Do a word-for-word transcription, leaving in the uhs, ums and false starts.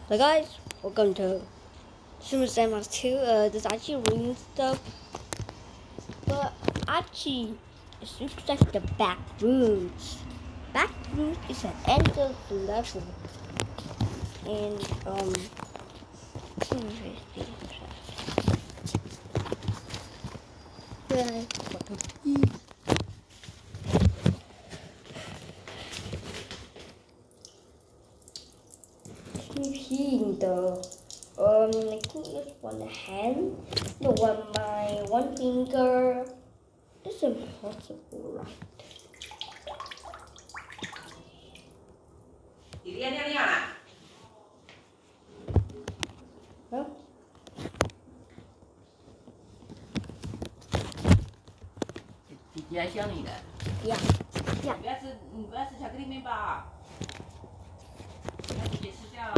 So guys, welcome to Super Sandbox two. Uh, this actually ruining stuff, but actually, it looks like the Backrooms. Backrooms is an end of the level, and um, yeah, healing though. Um, I think it's one hand, no one my one finger. It's impossible, right? 弟弟尿尿了。 No. 弟弟来想你的。 呀呀。 你不要吃，你不要吃巧克力面包。让姐姐吃掉。